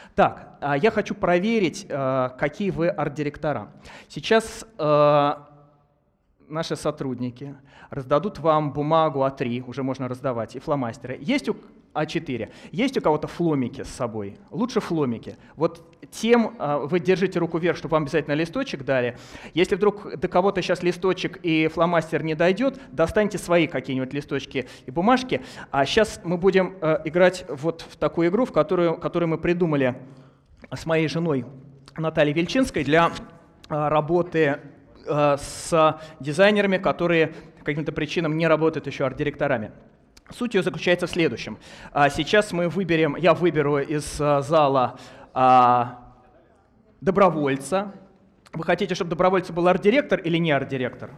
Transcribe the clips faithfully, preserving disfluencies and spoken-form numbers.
Так, я хочу проверить, какие вы арт-директора. Сейчас наши сотрудники раздадут вам бумагу а три, уже можно раздавать, и фломастеры. Есть у а четыре. Есть у кого-то фломики с собой? Лучше фломики. Вот тем вы держите руку вверх, чтобы вам обязательно листочек дали. Если вдруг до кого-то сейчас листочек и фломастер не дойдет, достаньте свои какие-нибудь листочки и бумажки. А сейчас мы будем играть вот в такую игру, в которую, которую мы придумали с моей женой Натальей Вельчинской для работы с дизайнерами, которые по каким-то причинам не работают еще арт-директорами. Суть ее заключается в следующем. Сейчас мы выберем, я выберу из зала добровольца. Вы хотите, чтобы добровольцем был арт-директор или не арт-директор?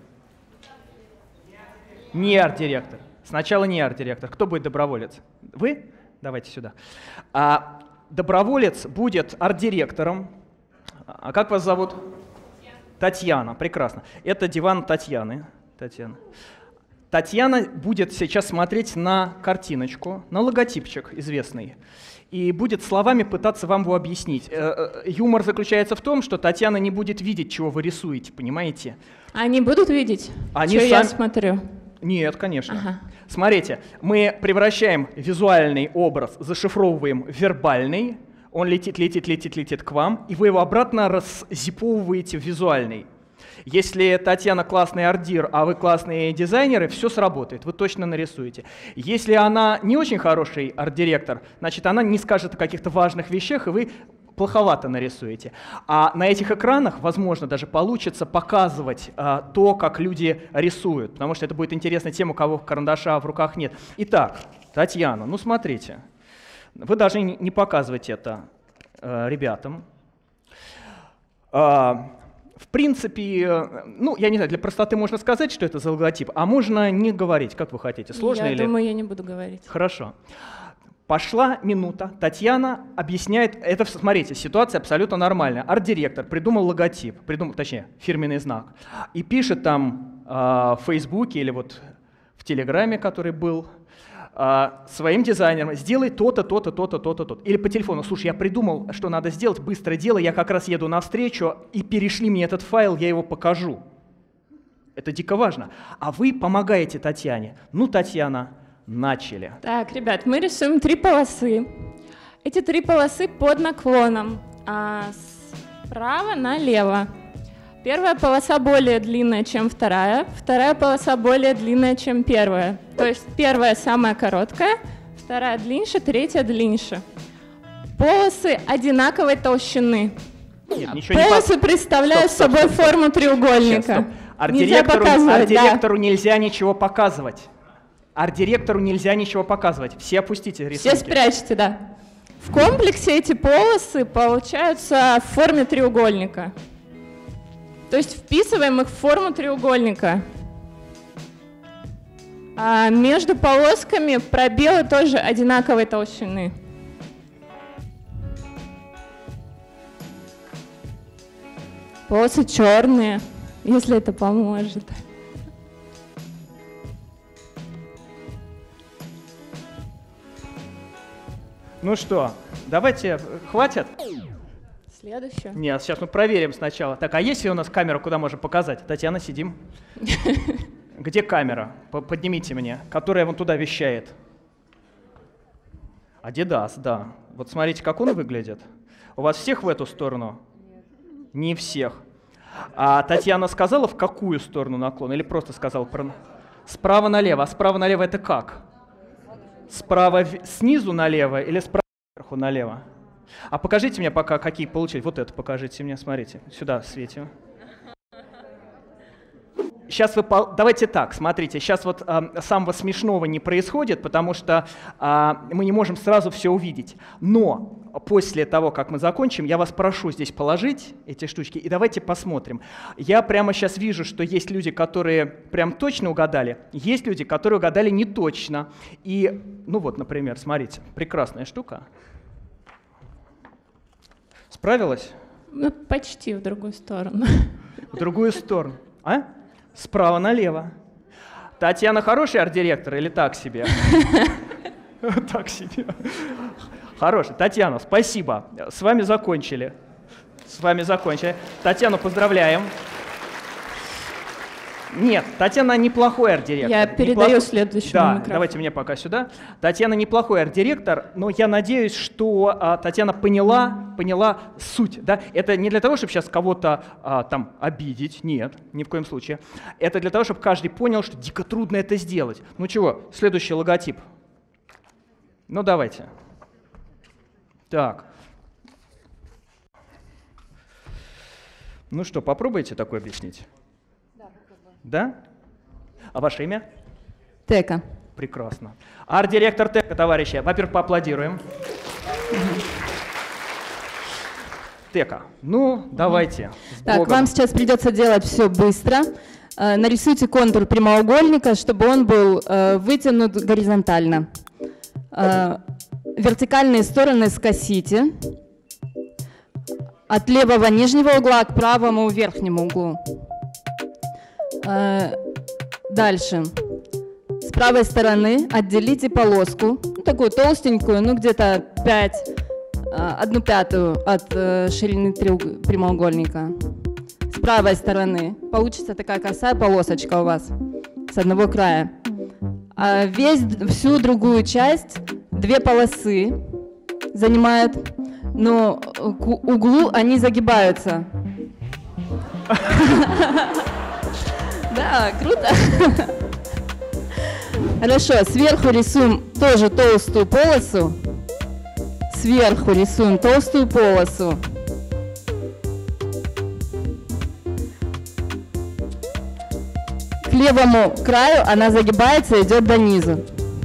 Не арт-директор. Сначала не арт-директор. Кто будет доброволец? Вы? Давайте сюда. Доброволец будет арт-директором. А как вас зовут? Татьяна. Прекрасно. Это диван Татьяны. Татьяна. Татьяна будет сейчас смотреть на картиночку, на логотипчик известный, и будет словами пытаться вам его объяснить. Юмор заключается в том, что Татьяна не будет видеть, чего вы рисуете, понимаете? Они будут видеть, Они что сам... я смотрю? Нет, конечно. Ага. Смотрите, мы превращаем визуальный образ, зашифровываем в вербальный, он летит, летит, летит, летит к вам, и вы его обратно раззиповываете в визуальный. Если Татьяна классный арт-дир, а вы классные дизайнеры, все сработает, вы точно нарисуете. Если она не очень хороший арт-директор, значит, она не скажет о каких-то важных вещах, и вы плоховато нарисуете. А на этих экранах, возможно, даже получится показывать а, то, как люди рисуют, потому что это будет интересно тем, у кого карандаша в руках нет. Итак, Татьяна, ну смотрите, вы должны не показывать это а, ребятам. А, В принципе, ну, я не знаю, для простоты можно сказать, что это за логотип, а можно не говорить, как вы хотите. Сложно я или… Я думаю, я не буду говорить. Хорошо. Пошла минута, Татьяна объясняет, это, смотрите, ситуация абсолютно нормальная. Арт-директор придумал логотип, придумал, точнее, фирменный знак, и пишет там э, в Фейсбуке или вот в Телеграме, который был, своим дизайнерам: сделай то-то, то-то, то-то, то-то, то-то. Или по телефону: слушай, я придумал, что надо сделать, быстро делай, я как раз еду навстречу, и перешли мне этот файл, я его покажу. Это дико важно. А вы помогаете Татьяне. Ну, Татьяна, начали. Так, ребят, мы рисуем три полосы. Эти три полосы под наклоном, а справа налево. Первая полоса более длинная, чем вторая, вторая полоса более длинная, чем первая. То есть первая самая короткая, вторая длиннее, третья длиннее. Полосы одинаковой толщины. Нет, ничего Полосы не представляют стоп, стоп, собой стоп, стоп. форму треугольника. Сейчас, арт-директору, нельзя арт-директору да. нельзя ничего показывать. Арт-директору нельзя ничего показывать. Все опустите рисунки. Все спрячьте, да. В комплексе эти полосы получаются в форме треугольника. То есть вписываем их в форму треугольника. А между полосками пробелы тоже одинаковой толщины. Полосы черные, если это поможет. Ну что, давайте, хватит? Следующее. Нет, сейчас мы проверим сначала. Так, а есть ли у нас камера, куда можем показать? Татьяна, сидим. Где камера? Поднимите мне, которая вон туда вещает. Адидас, да. Вот смотрите, как он выглядит. У вас всех в эту сторону? Не всех. А Татьяна сказала, в какую сторону наклон? Или просто сказала про... Справа налево. А справа налево это как? Справа снизу налево или справа сверху налево? А покажите мне пока, какие получили. Вот это покажите мне, смотрите. Сюда светим. Сейчас вы, давайте так, смотрите, сейчас вот э, самого смешного не происходит, потому что э, мы не можем сразу все увидеть. Но после того, как мы закончим, я вас прошу здесь положить эти штучки, и давайте посмотрим. Я прямо сейчас вижу, что есть люди, которые прям точно угадали, есть люди, которые угадали не точно. И, ну вот, например, смотрите, прекрасная штука. Справилась? Ну, почти в другую сторону. В другую сторону. А? Справа налево. Татьяна хороший арт-директор или так себе? Так себе. Хороший. Татьяна, спасибо. С вами закончили. С вами закончили. Татьяну поздравляем. Нет, Татьяна неплохой арт-директор. Я передаю Неплох... следующему Да, микрофон. давайте мне пока сюда. Татьяна неплохой арт-директор, но я надеюсь, что а, Татьяна поняла, поняла суть. Да? Это не для того, чтобы сейчас кого-то а, там обидеть, нет, ни в коем случае. Это для того, чтобы каждый понял, что дико трудно это сделать. Ну чего, следующий логотип. Ну давайте. Так. Ну что, попробуйте такое объяснить? Да? А ваше имя? Тека. Прекрасно. Арт-директор Тека, товарищи. Во-первых, поаплодируем. Тека, ну, давайте. Так, вам сейчас придется делать все быстро. Э, нарисуйте контур прямоугольника, чтобы он был э, вытянут горизонтально. Э, вертикальные стороны скосите. От левого нижнего угла к правому верхнему углу. Дальше. С правой стороны отделите полоску, ну, такую толстенькую, ну где-то пять, одну пятую от ширины прямоугольника. С правой стороны получится такая косая полосочка у вас с одного края. А весь, всю другую часть, две полосы занимают, но к углу они загибаются. Да, круто. Хорошо, сверху рисуем тоже толстую полосу. Сверху рисуем толстую полосу. К левому краю она загибается и идет до низу.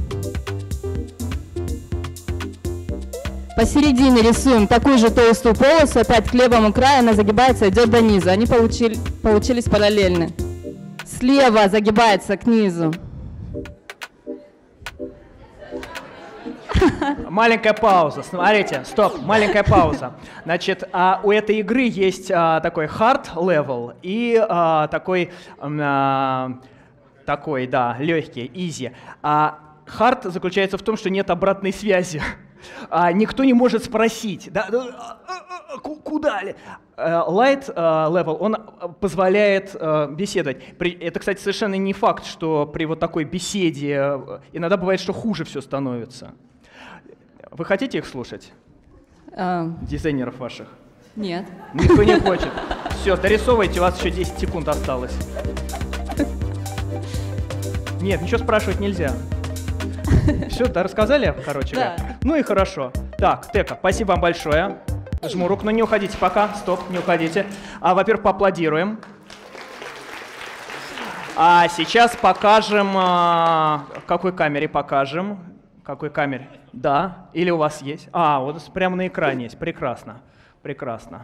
Посередине рисуем такую же толстую полосу, опять к левому краю она загибается и идет до низу. Они получили, получились параллельны. Слева загибается к низу. Маленькая пауза. Смотрите, стоп, маленькая пауза. Значит, а, у этой игры есть а, такой hard level и а, такой, а, такой, да, легкий, easy. А hard заключается в том, что нет обратной связи. А, никто не может спросить, да, куда ли. Light level, он позволяет беседовать. Это, кстати, совершенно не факт, что при вот такой беседе иногда бывает, что хуже все становится. Вы хотите их слушать? А... Дизайнеров ваших? Нет. Никто не хочет. Все, дорисовывайте, у вас еще десять секунд осталось. Нет, ничего спрашивать нельзя. Все, да, рассказали, короче говоря? Да. Ну и хорошо. Так, Тека, спасибо вам большое. Жму руку, но не уходите пока. Стоп, не уходите. А, во-первых, поаплодируем. А сейчас покажем... А, в какой камере покажем? В какой камере? Да. Или у вас есть? А, вот прямо на экране есть. Прекрасно. Прекрасно.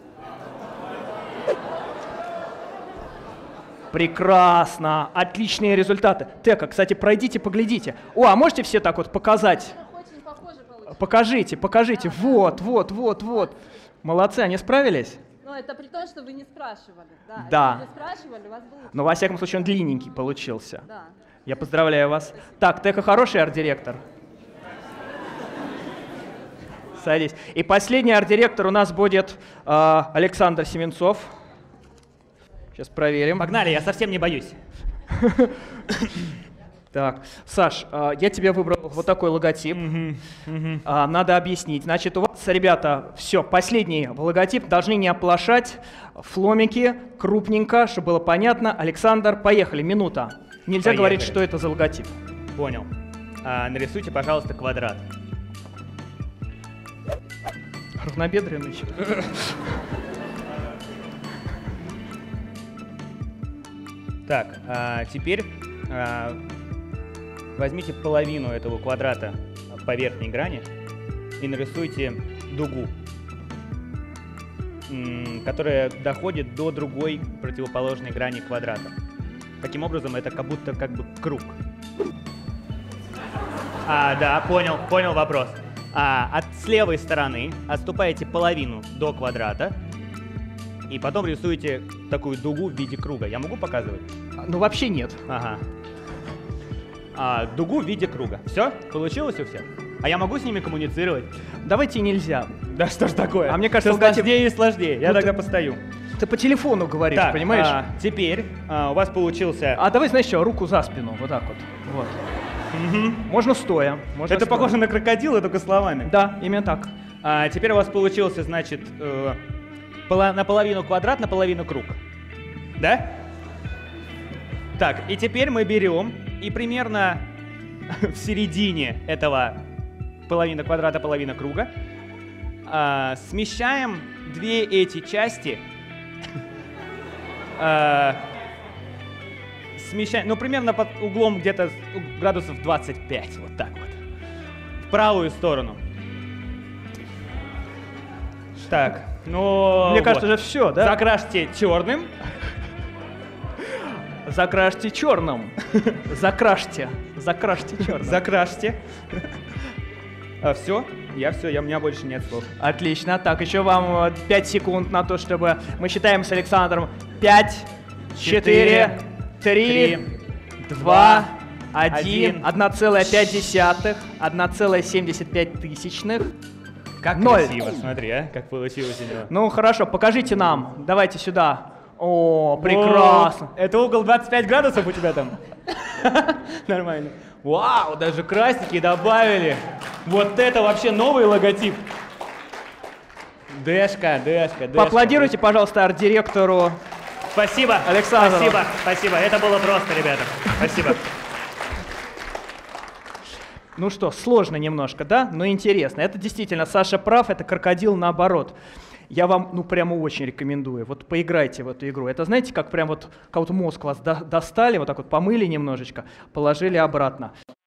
Прекрасно. Отличные результаты. Тека, кстати, пройдите, поглядите. О, а можете все так вот показать? Покажите, покажите. Вот, вот, вот, вот. Молодцы, они справились? Ну, это при том, что вы не спрашивали. Да. Да. Если вы спрашивали, у вас был... Но, во всяком случае, он длинненький получился. Да. Я поздравляю вас. Так, Тека хороший арт-директор? Садись. И последний арт-директор у нас будет э, Александр Семенцов. Сейчас проверим. Погнали, я совсем не боюсь. Так, Саш, я тебе выбрал вот такой логотип. Угу, угу. Надо объяснить. Значит, у вас, ребята, все, последний логотип, должны не оплошать. Фломики, крупненько, чтобы было понятно. Александр, поехали, минута. Нельзя Поехали. говорить, что это за логотип. Понял. А, нарисуйте, пожалуйста, квадрат. Равнобедренный. Так, а теперь а, возьмите половину этого квадрата по верхней грани и нарисуйте дугу, которая доходит до другой противоположной грани квадрата. Таким образом, это как будто как бы круг. А, да, понял, понял вопрос. А, от с левой стороны отступаете половину до квадрата и потом рисуете такую дугу в виде круга. Я могу показывать? Ну, вообще нет. Ага. А, дугу в виде круга. Все? Получилось у всех? А я могу с ними коммуницировать? Давайте нельзя. Да что ж такое? А мне кажется, Всё логотип- сложнее и сложнее. Я Ну, тогда ты- постою. Ты по телефону говоришь, Так, понимаешь? а, теперь а, у вас получился... А давай, знаешь что, руку за спину, вот так вот. Вот. Можно стоя. Можно Это стоя. похоже на крокодила, только словами. Да, именно так. А, теперь у вас получился, значит, э, пола- наполовину квадрат, наполовину круг. Да? Так, и теперь мы берем и примерно в середине этого половина квадрата, половина круга а, смещаем две эти части. а, смещаем, ну, примерно под углом где-то градусов двадцать пять, вот так вот. В правую сторону. Так, ну... Мне вот. кажется, уже все, да? Закрашьте черным. Закрашьте черным. Закрашьте. Закрашьте черным. Закрашьте. А, все? Я все, я, у меня больше нет слов. Отлично. Так, еще вам пять секунд на то, чтобы мы считаем с Александром. пять, четыре, три, два, один, один. одна целая пять десятых, одна целая семьдесят пять тысячных. Как Ноль. красиво, смотри, а, как получилось у него. Ну хорошо, покажите нам. Давайте сюда. О, прекрасно. О, это угол двадцать пять градусов у тебя там? Нормально. Вау, даже красики добавили. Вот это вообще новый логотип. Дэшка, дэшка, дэшка. Поаплодируйте, пожалуйста, арт-директору. Спасибо, Александру. Спасибо, спасибо. Это было просто, ребята. Спасибо. Ну что, сложно немножко, да? Но интересно. Это действительно, Саша прав, это крокодил наоборот. Я вам, ну, прямо очень рекомендую. Вот поиграйте в эту игру. Это, знаете, как прям вот, как вот мозг вас до- достали, вот так вот помыли немножечко, положили обратно.